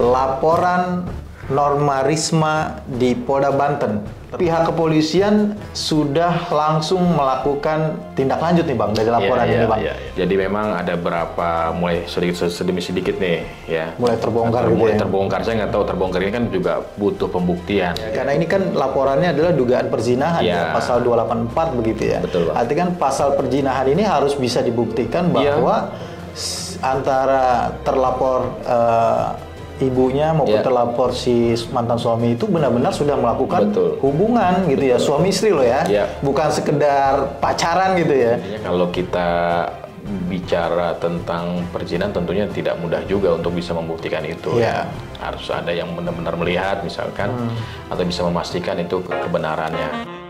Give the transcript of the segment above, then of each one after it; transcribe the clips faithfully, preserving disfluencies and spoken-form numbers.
laporan Norma Risma di Polda Banten. Pihak kepolisian sudah langsung melakukan tindak lanjut nih Bang dari laporan ya, ini ya, Bang. Ya, ya. Jadi memang ada berapa mulai sedikit sedemi sedikit nih ya. Mulai terbongkar Ter, gitu mulai ya. terbongkar, saya nggak tahu terbongkar ini kan juga butuh pembuktian. Ya, karena ini kan laporannya adalah dugaan perzinahan ya, ya pasal dua delapan empat begitu ya. Betul Bang. Artinya kan pasal perzinahan ini harus bisa dibuktikan bahwa ya. antara terlapor uh, ibunya maupun yeah. terlapor si mantan suami itu benar-benar sudah melakukan Betul. hubungan gitu Betul. ya, suami istri loh ya, yeah. bukan sekedar pacaran gitu ya. Intinya kalau kita bicara tentang perzinahan tentunya tidak mudah juga untuk bisa membuktikan itu. Yeah. Ya. Harus ada yang benar-benar melihat misalkan hmm. atau bisa memastikan itu kebenarannya.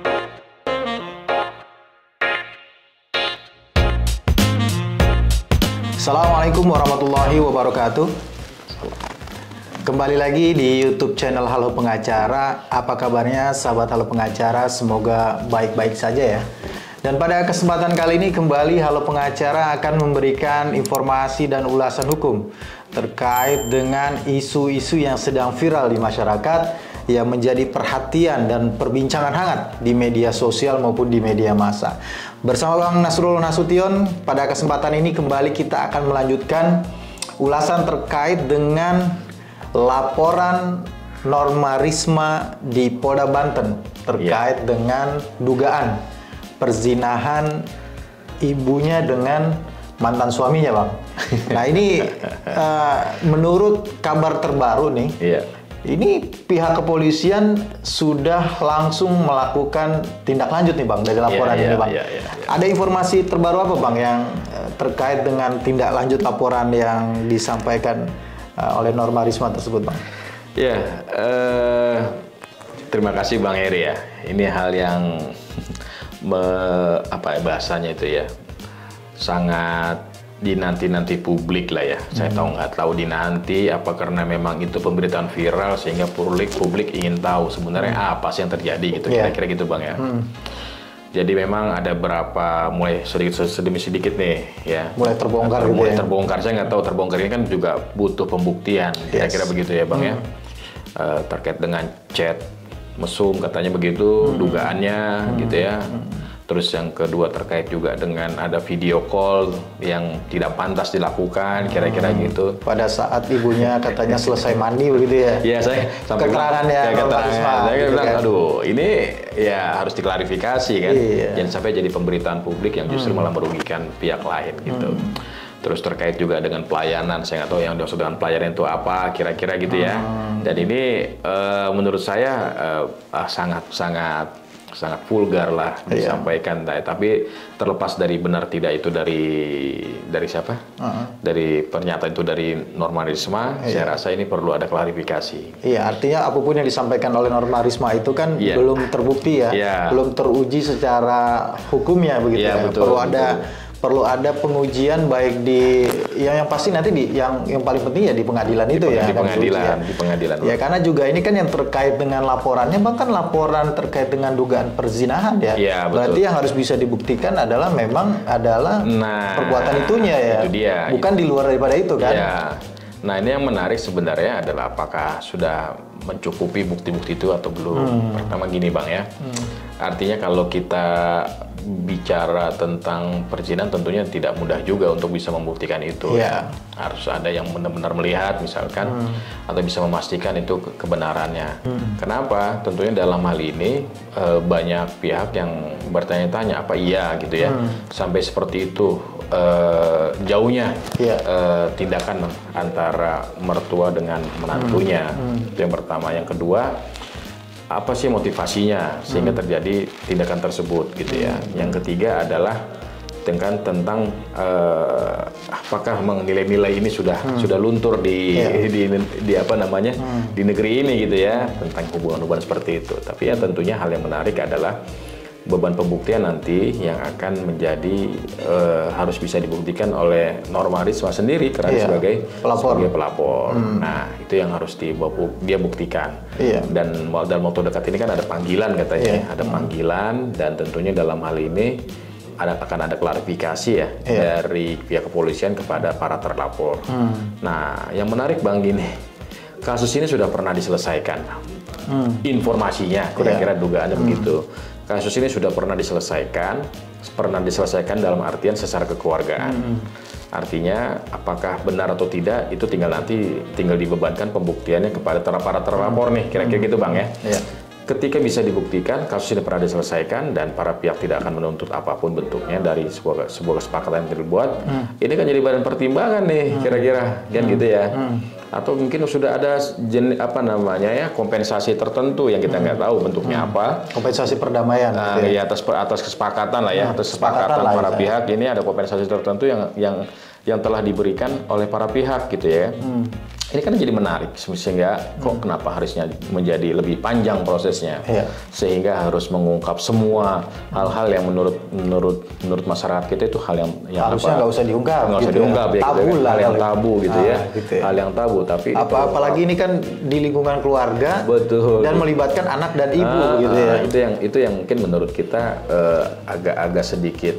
Assalamualaikum warahmatullahi wabarakatuh. Kembali lagi di YouTube channel Halo Pengacara. Apa kabarnya sahabat Halo Pengacara? Semoga baik-baik saja ya. Dan pada kesempatan kali ini kembali Halo Pengacara akan memberikan informasi dan ulasan hukum terkait dengan isu-isu yang sedang viral di masyarakat yang menjadi perhatian dan perbincangan hangat di media sosial maupun di media massa. Bersama Bang Nasrul Nasution, pada kesempatan ini kembali kita akan melanjutkan ulasan terkait dengan laporan Norma Risma di Polda Banten terkait yeah. dengan dugaan perzinahan ibunya dengan mantan suaminya, Bang. Nah ini uh, menurut kabar terbaru nih, yeah. ini pihak kepolisian sudah langsung melakukan tindak lanjut nih Bang dari laporan yeah, yeah, ini Bang. Yeah, yeah, yeah. Ada informasi terbaru apa Bang yang uh, terkait dengan tindak lanjut laporan yang disampaikan Uh, oleh Norma Risma tersebut, Bang? Ya, uh, terima kasih Bang Heri ya. Ini hal yang me, apa bahasanya itu ya, sangat dinanti-nanti publik lah ya. Hmm. Saya tahu nggak tahu dinanti apa karena memang itu pemberitaan viral sehingga publik publik ingin tahu sebenarnya hmm. apa sih yang terjadi gitu. Kira-kira yeah. gitu Bang ya. Hmm. Jadi memang ada berapa mulai sedikit sedemi sedikit nih ya. Mulai terbongkar ter, gitu mulai ya. terbongkar. Saya nggak tahu terbongkar ini kan juga butuh pembuktian. Kira-kira yes. begitu ya Bang hmm. ya. Uh, terkait dengan chat mesum katanya begitu, hmm. dugaannya hmm. gitu ya. Hmm. Terus yang kedua terkait juga dengan ada video call yang tidak pantas dilakukan, kira-kira hmm. gitu. Pada saat ibunya katanya selesai mandi begitu ya? Iya, saya sampai keterangan ya. Ya, keterangan. Saya gitu bilang, kan? aduh, ini ya harus diklarifikasi kan. Iya. Jangan sampai jadi pemberitaan publik yang justru hmm. malah merugikan pihak lain gitu. Hmm. Terus terkait juga dengan pelayanan, saya nggak tahu yang dimaksud dengan pelayanan itu apa, kira-kira gitu ya. Hmm. Dan ini uh, menurut saya uh, uh, sangat sangat sangat vulgar lah disampaikan, yeah. tapi terlepas dari benar tidak itu dari dari siapa, uh-huh. dari pernyataan itu dari Norma Risma, yeah. saya rasa ini perlu ada klarifikasi. Iya, yeah, artinya apapun yang disampaikan oleh Norma Risma itu kan yeah. belum terbukti ya, yeah. belum teruji secara hukumnya begitu yeah, ya. Betul, perlu betul. ada perlu ada pengujian baik di yang yang pasti nanti di yang yang paling penting ya di pengadilan di itu peng, ya di pengadilan ya. di pengadilan ya karena juga ini kan yang terkait dengan laporannya Bang kan laporan terkait dengan dugaan perzinahan ya, ya berarti betul. yang harus bisa dibuktikan adalah memang adalah nah, perbuatan itunya ya itu dia, bukan gitu. Di luar daripada itu kan ya. Nah ini yang menarik sebenarnya adalah apakah sudah mencukupi bukti-bukti itu atau belum. hmm. Pertama gini Bang ya, hmm. artinya kalau kita bicara tentang perzinahan tentunya tidak mudah juga untuk bisa membuktikan itu. Yeah. Harus ada yang benar-benar melihat misalkan hmm. atau bisa memastikan itu kebenarannya. Hmm. Kenapa? Tentunya dalam hal ini e, banyak pihak yang bertanya-tanya apa iya gitu ya. Hmm. Sampai seperti itu e, jauhnya yeah. e, tindakan antara mertua dengan menantunya. Hmm. Hmm. Itu yang pertama. Yang kedua, apa sih motivasinya sehingga hmm. terjadi tindakan tersebut gitu ya. Hmm. Yang ketiga adalah dengan tentang uh, apakah memang nilai-nilai ini sudah hmm. sudah luntur di, yeah. di, di di apa namanya hmm. di negeri ini gitu ya, tentang hubungan-hubungan seperti itu. Tapi ya tentunya hal yang menarik adalah beban pembuktian nanti yang akan menjadi uh, harus bisa dibuktikan oleh Norma Risma sendiri karena iya, sebagai pelapor. Sebagai pelapor. Hmm. Nah itu yang harus dibawa, dia buktikan. Iya. Dan dalam waktu dekat ini kan ada panggilan katanya, iya. ada panggilan dan tentunya dalam hal ini ada akan ada klarifikasi ya iya. dari pihak kepolisian kepada para terlapor. Hmm. Nah yang menarik Bang gini. kasus ini sudah pernah diselesaikan. Hmm. Informasinya, kira-kira dugaannya hmm. begitu. Kasus ini sudah pernah diselesaikan, pernah diselesaikan dalam artian secara kekeluargaan. Hmm. Artinya, apakah benar atau tidak, itu tinggal nanti tinggal dibebankan pembuktiannya kepada para terlapor nih, kira-kira gitu Bang ya. Yeah. Ketika bisa dibuktikan, kasus ini pernah diselesaikan dan para pihak tidak akan menuntut apapun bentuknya dari sebuah, sebuah kesepakatan yang dibuat, hmm. ini kan jadi bahan pertimbangan nih, kira-kira, hmm. kan hmm. gitu ya. Hmm. Atau mungkin sudah ada jen, apa namanya ya kompensasi tertentu yang kita nggak hmm. tahu bentuknya hmm. apa. Kompensasi perdamaian. Nah, gitu ya, atas atas kesepakatan lah ya, hmm. atas kesepakatan lah, para ya. pihak ini ada kompensasi tertentu yang yang yang telah diberikan oleh para pihak gitu ya. Hmm. Ini kan jadi menarik sehingga kok hmm. kenapa harusnya menjadi lebih panjang prosesnya, yeah. sehingga harus mengungkap semua hal-hal yang menurut menurut menurut masyarakat kita itu hal yang yang harusnya nggak usah diungkap, nggak gitu usah diungkap ya, ya, tabu gitu, lah, hal yang tabu gitu ah, ya, gitu ya, hal yang tabu. Tapi apa apalagi ini kan di lingkungan keluarga, betul, dan melibatkan anak dan ibu ah, gitu ya. Ah, itu yang itu yang mungkin menurut kita agak-agak uh, sedikit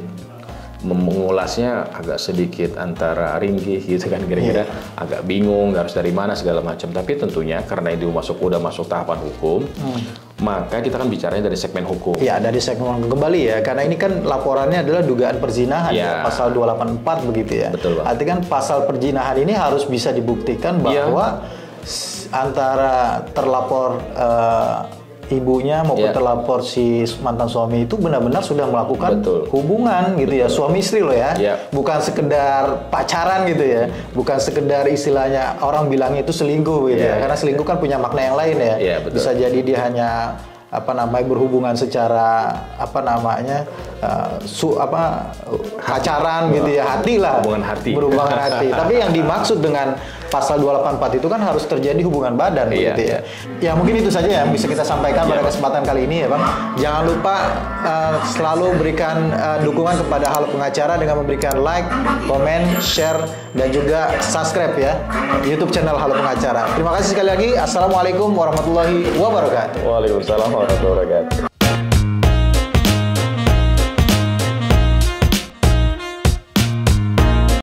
mengulasnya agak sedikit antara ringkih gitu kan, kira-kira yeah. agak bingung harus dari mana segala macam. Tapi tentunya karena itu masuk udah masuk tahapan hukum, hmm. maka kita kan bicaranya dari segmen hukum. Ya, dari segmen kembali ya, karena ini kan laporannya adalah dugaan perzinahan ya, ya pasal dua delapan empat begitu ya. Betul, Bang. Artinya kan pasal perzinahan ini harus bisa dibuktikan bahwa ya. antara terlapor uh, ibunya maupun yeah. terlapor si mantan suami itu benar-benar sudah melakukan Betul. hubungan gitu Betul. ya, suami istri loh ya, yeah. bukan sekedar pacaran gitu ya, bukan sekedar istilahnya orang bilangnya itu selingkuh gitu yeah. ya, karena selingkuh kan punya makna yang lain ya, yeah, bisa jadi dia hanya apa namanya berhubungan secara apa namanya uh, su apa pacaran hati. gitu ya, hati lah, hubungan hati, berhubungan hati. Tapi yang dimaksud dengan pasal dua delapan empat itu kan harus terjadi hubungan badan iya, gitu ya. Iya. Ya mungkin itu saja yang bisa kita sampaikan iya, pada kesempatan kali ini ya Bang. Jangan lupa uh, selalu berikan uh, dukungan kepada Halo Pengacara dengan memberikan like, komen, share, dan juga subscribe ya YouTube channel Halo Pengacara. Terima kasih sekali lagi. Assalamualaikum warahmatullahi wabarakatuh. Waalaikumsalam warahmatullahi wabarakatuh.